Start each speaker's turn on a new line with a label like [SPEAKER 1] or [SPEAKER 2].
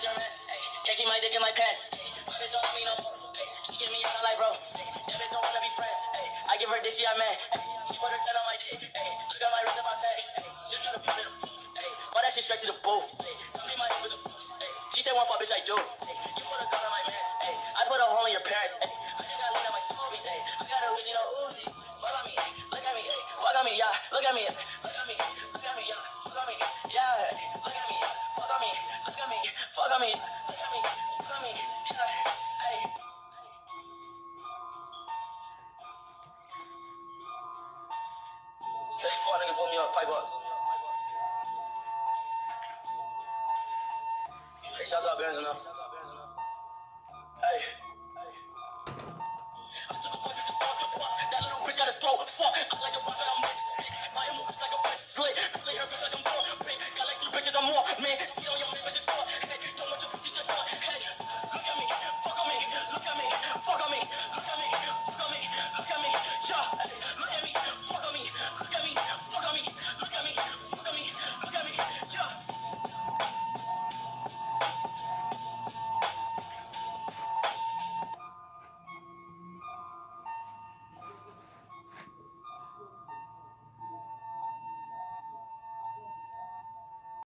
[SPEAKER 1] your ass. Can't keep my dick in my pants. My bitch don't love me no more. She give me out like bro. That bitch don't wanna be friends. I give her this, she I'm mad. She put her 10 on my dick. Look at my wrist and my tag. Just gotta put it in the booth. Why that shit straight to the booth? Tell me my name with the booth. She said one fuck bitch I do. You put a gun on my mans. I put a hole in your parents. I just got look at my smoothies. I got a Uzi, no Uzi. Fuck on me, look at me, fuck on me, yeah. Look at me, look at me, look at me, yeah. Fuck on me, yeah. Look at me, fuck on me, look at me, fuck on me, look at me, fuck on me, yeah. Hey. Tell these four niggas put me up, pipe up. Hey, shouts out Benz enough. Hey. I took a bunch of this fucking bus. That little bitch got a throat. Fuck, I like a rocket, I'm missing. My emotions like a wrist slit.